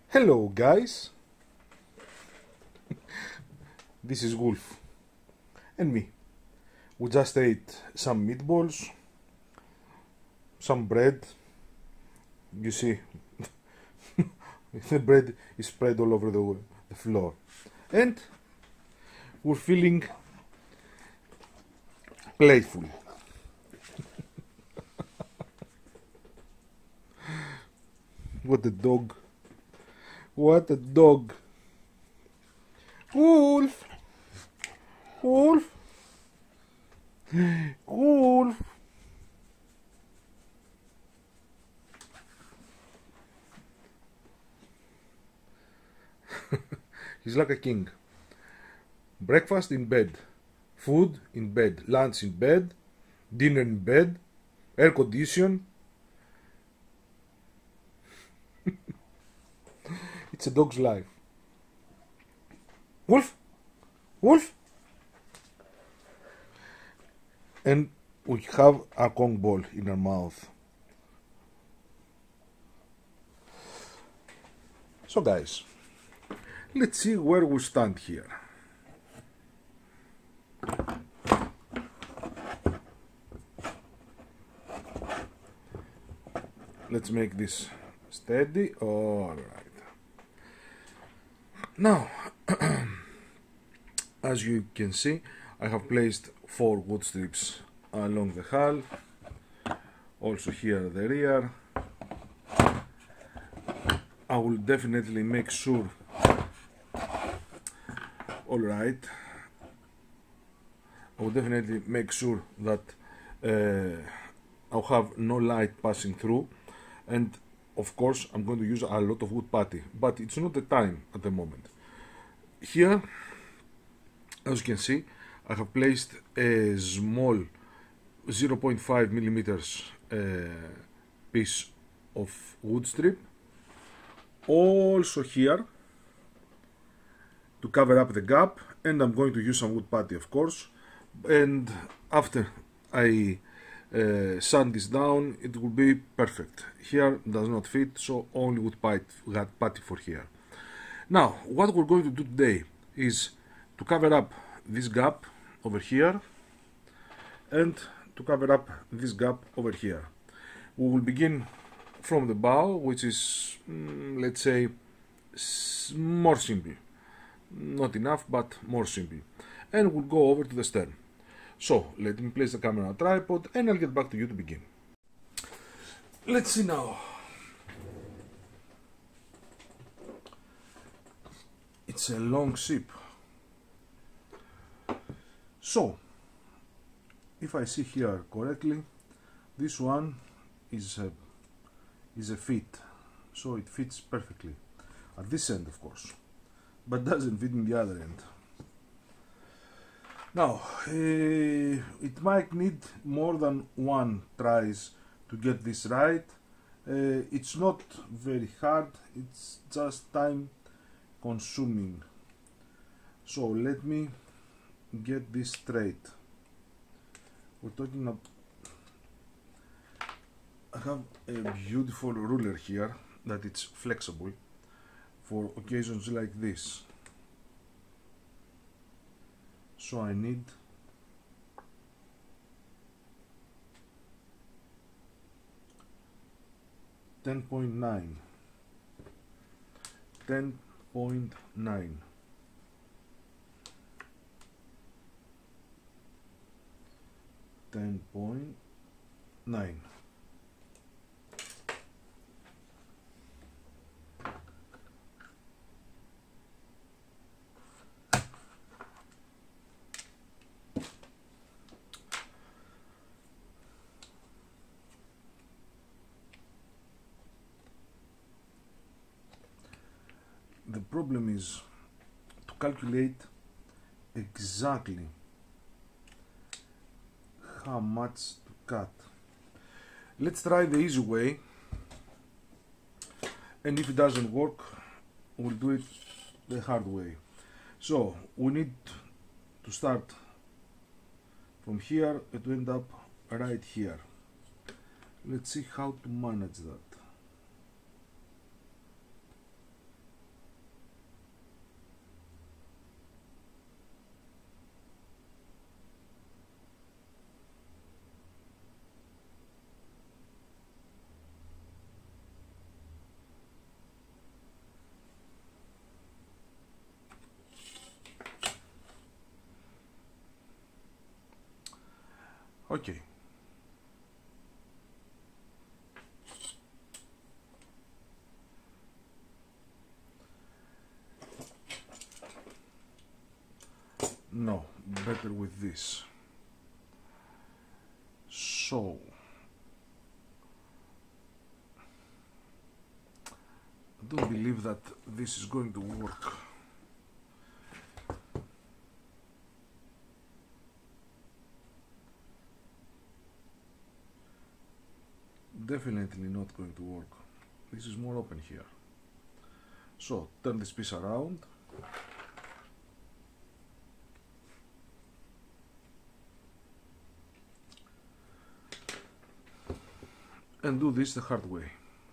Hello guys, this is Wolf and me. We just ate some meatballs, some bread. You see, the bread is spread all over the floor, and we're feeling playful. What a dog! What a dog! Wolf! Wolf! Wolf! He's like a king. Breakfast in bed, food in bed, lunch in bed, dinner in bed, air condition. It's a dog's life. Wolf! Wolf! And we have a Kong ball in our mouth. So guys, let's see where we stand here. Let's make this steady. All right. Now, as you can see, I have placed 4 wood strips along the hull, also here at the rear. I will definitely make sure, alright, I will definitely make sure that I'll have no light passing through, and of course I'm going to use a lot of wood putty, but it's not the time at the moment. Here, as you can see, I have placed a small 0.5 millimeters piece of wood strip, also here to cover up the gap, and I'm going to use some wood putty, of course, and after I sand this down, it will be perfect. Here does not fit, so only wood putty for here. Now, what we're going to do today is to cover up this gap over here and to cover up this gap over here. We will begin from the bow, which is, let's say, more simple. Not enough, but more simple. And we'll go over to the stern. So, let me place the camera on a tripod and I'll get back to you to begin. Let's see now. It's a long ship. So, if I see here correctly, this one is a fit, so it fits perfectly at this end, of course, but doesn't fit in the other end. Now, it might need more than one tries to get this right. It's not very hard, it's just time consuming. So let me get this straight. We're talking about, I have a beautiful ruler here that it's flexible for occasions like this. So I need 10.9. 10.9. The problem is to calculate exactly how much to cut. Let's try the easy way, and if it doesn't work, we'll do it the hard way. So we need to start from here and to end up right here. Let's see how to manage that. Okay. No, better with this. So I don't believe that this is going to work. Definitely not going to work. This is more open here. So turn this piece around. And do this the hard way.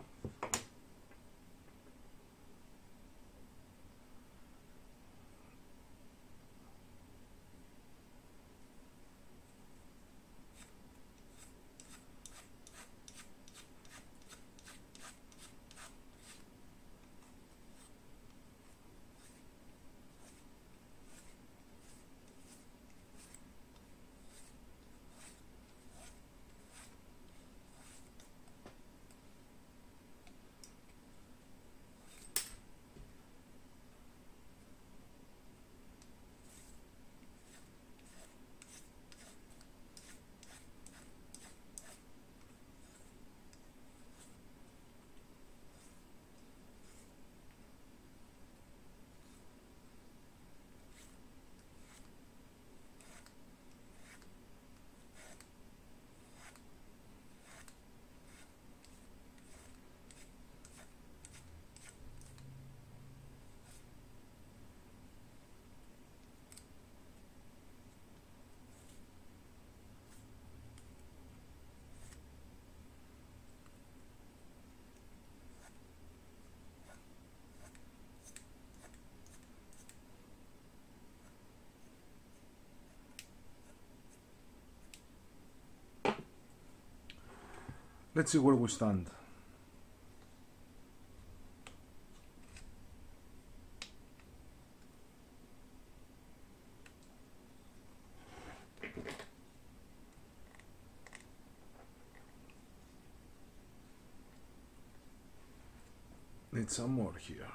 Let's see where we stand. Need some more here.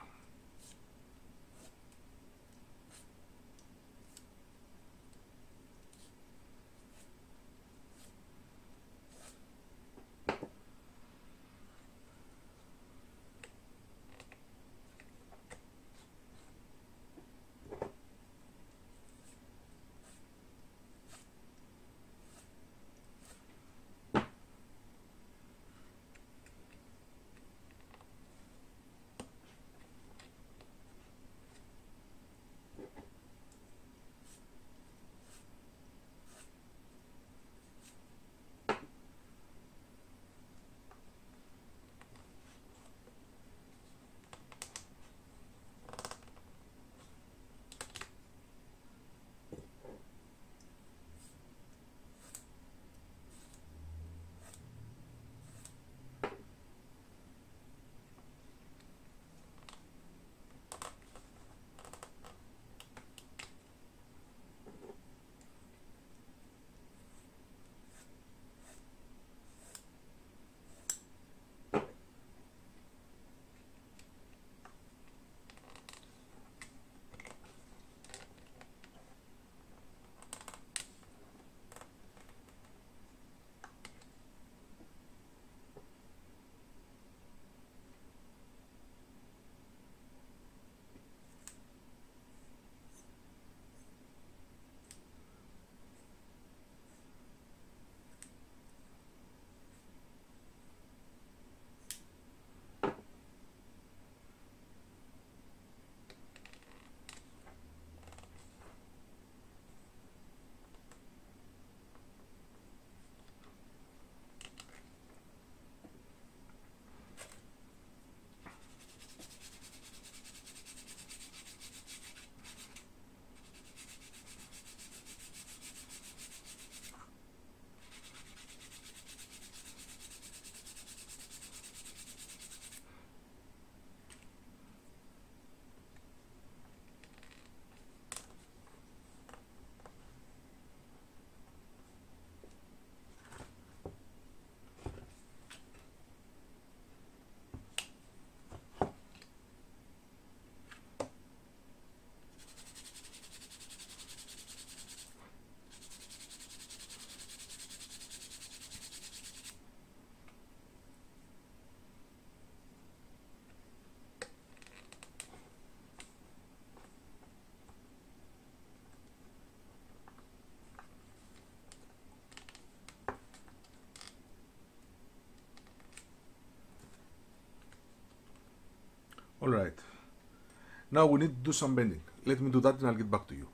Alright, now we need to do some bending. Let me do that and I'll get back to you.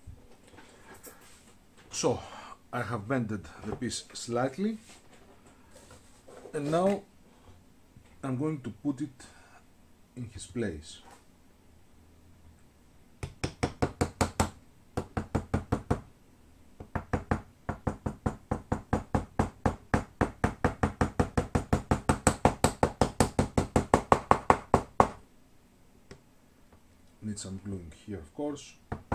So, I have bended the piece slightly, and now I'm going to put it in his place. Need some gluing here, of course.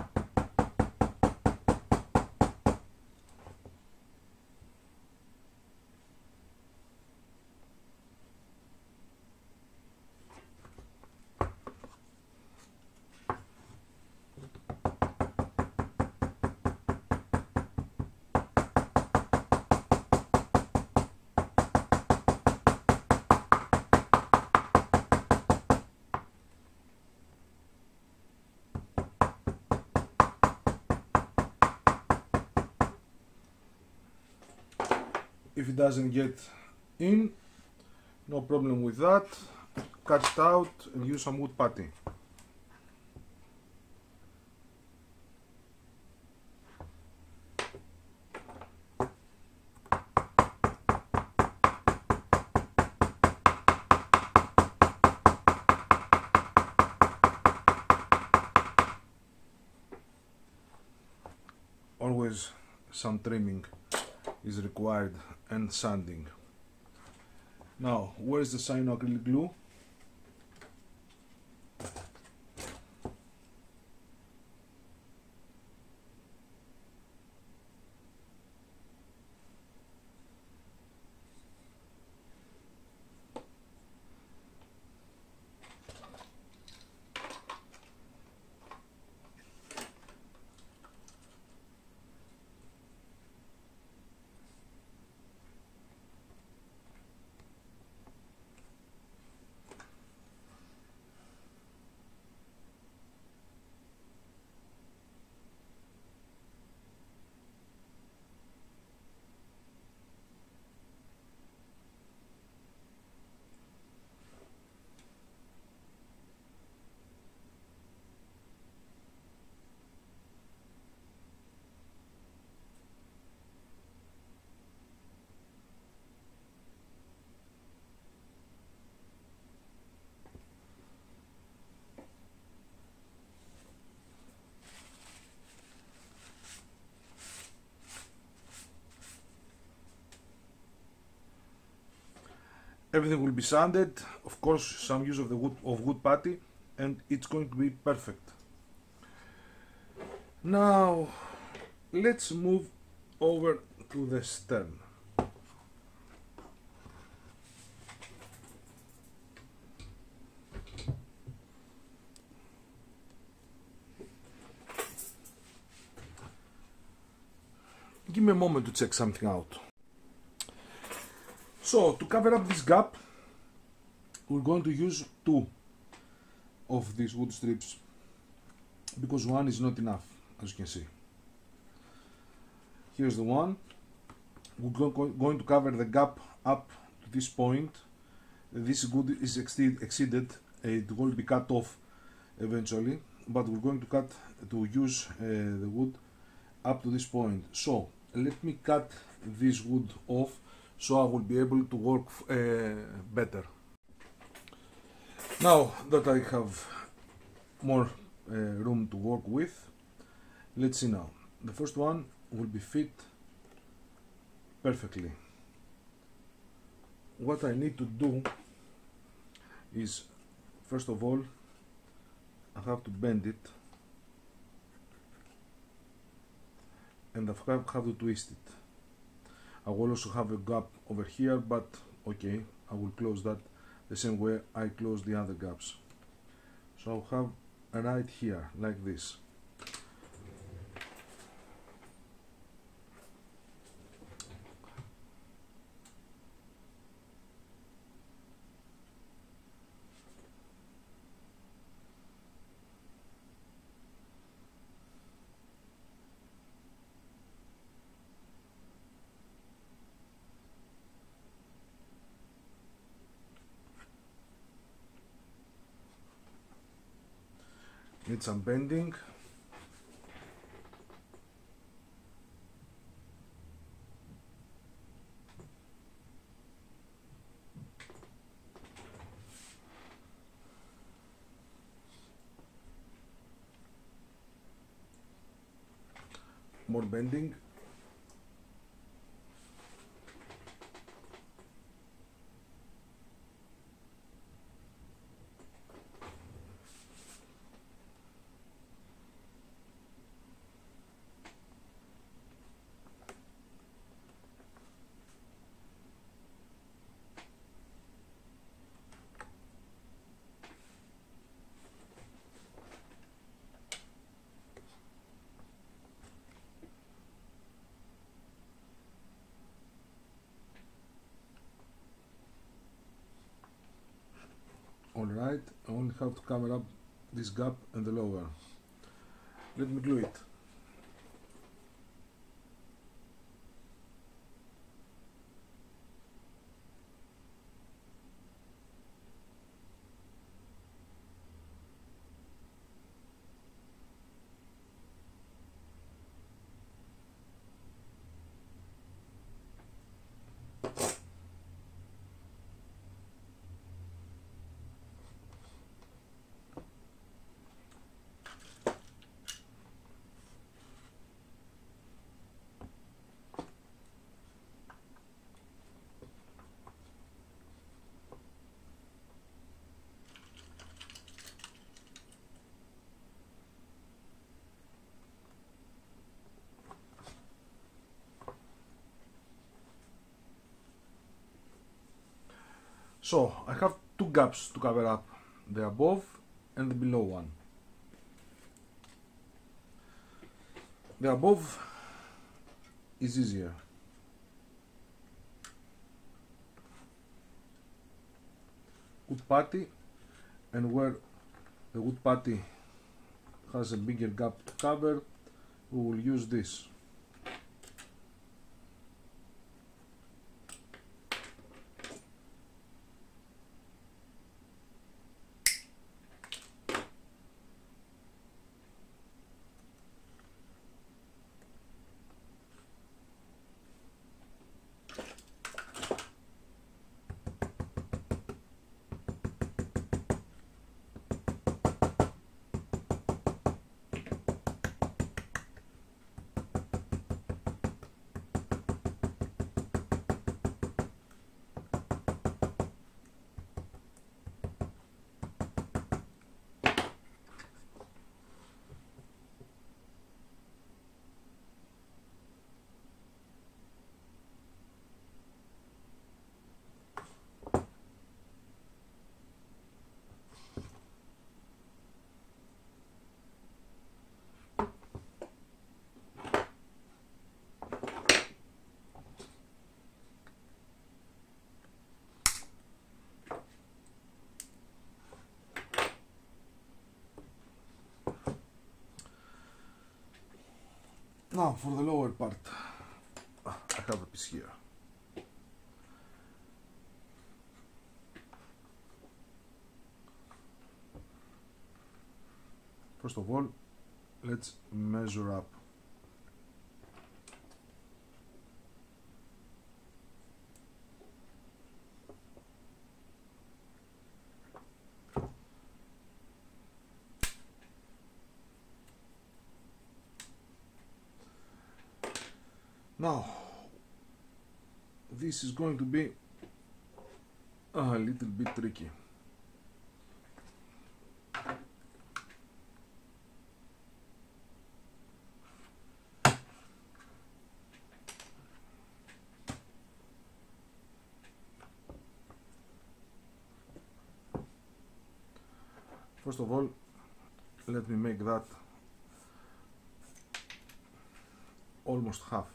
If it doesn't get in, no problem with that. Cut it out and use some wood putty. Always some trimming is required and sanding. Now, where's the cyanoacrylic glue? Everything will be sanded, of course some use of the wood putty, and it's going to be perfect. Now let's move over to the stern. Give me a moment to check something out. So, to cover up this gap, we're going to use 2 of these wood strips, because 1 is not enough, as you can see. Here's the one. We're going to cover the gap up to this point. This wood is exceeded, it will be cut off eventually, but we're going to use the wood up to this point. So, let me cut this wood off, so I will be able to work better. Now that I have more room to work with, let's see now. The first one will be fit perfectly. What I need to do is, first of all, I have to bend it and I have to twist it. I will also have a gap over here, but okay, I will close that the same way I close the other gaps. So I'll have a right here, like this. Need some bending. More bending. Alright, I only have to cover up this gap and the lower. Let me glue it. So I have two gaps to cover up, the above and the below one. The above is easier. Wood putty, and where the wood putty has a bigger gap to cover, we will use this. Now for the lower part, I have a piece here. First of all, let's measure up. Now, this is going to be a little bit tricky. First of all, let me make that almost half.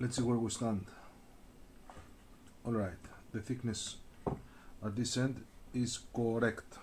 let's see where we stand. Alright, the thickness at this end is correct.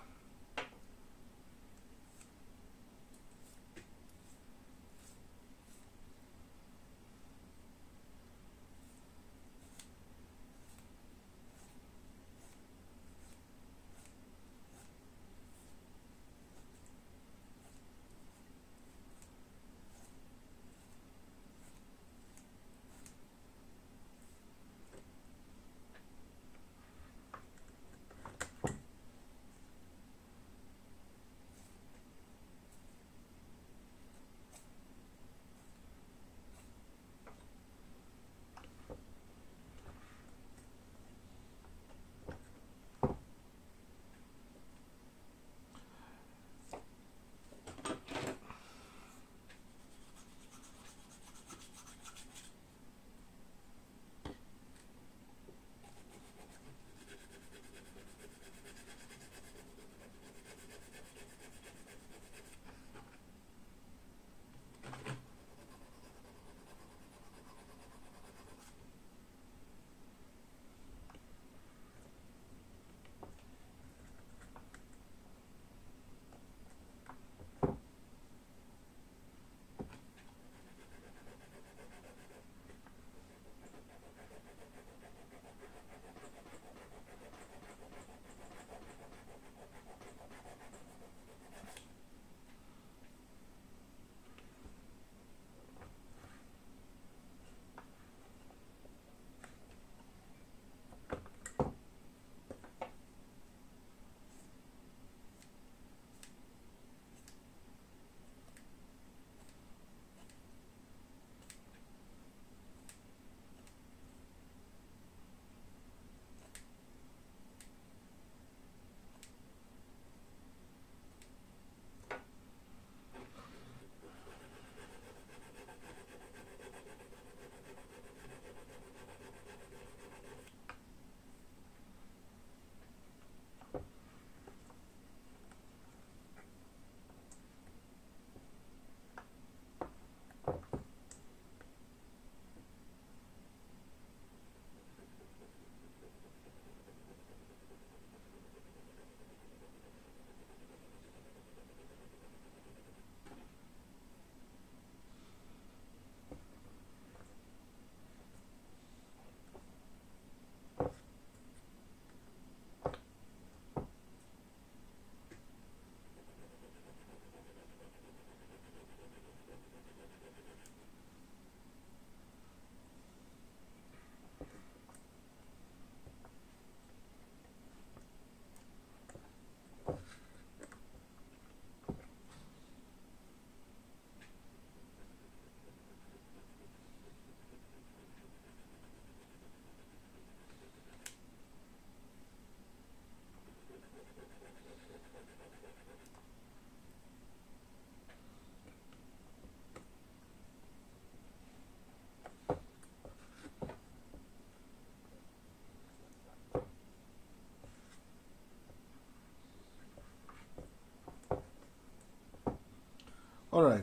Alright,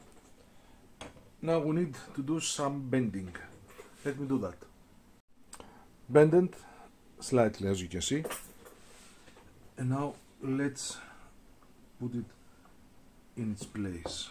now we need to do some bending. Let me do that. Bend it slightly, as you can see, and now let's put it in its place.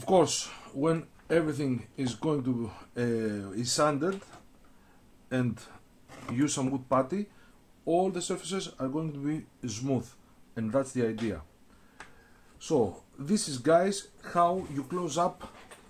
course, when everything is going to is sanded and use some wood putty, all the surfaces are going to be smooth, and that's the idea. So this is, guys, how you close up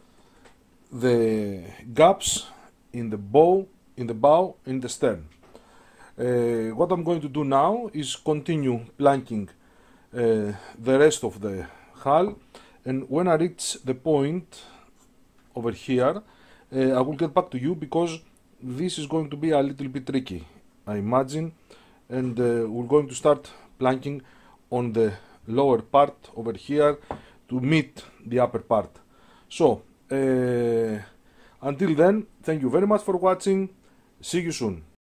the gaps in the bow, in the stern. What I'm going to do now is continue planking the rest of the hull, and when I reach the point over here, I will get back to you, because this is going to be a little bit tricky, I imagine, and we're going to start planking on the lower part over here to meet the upper part. So until then, thank you very much for watching. See you soon.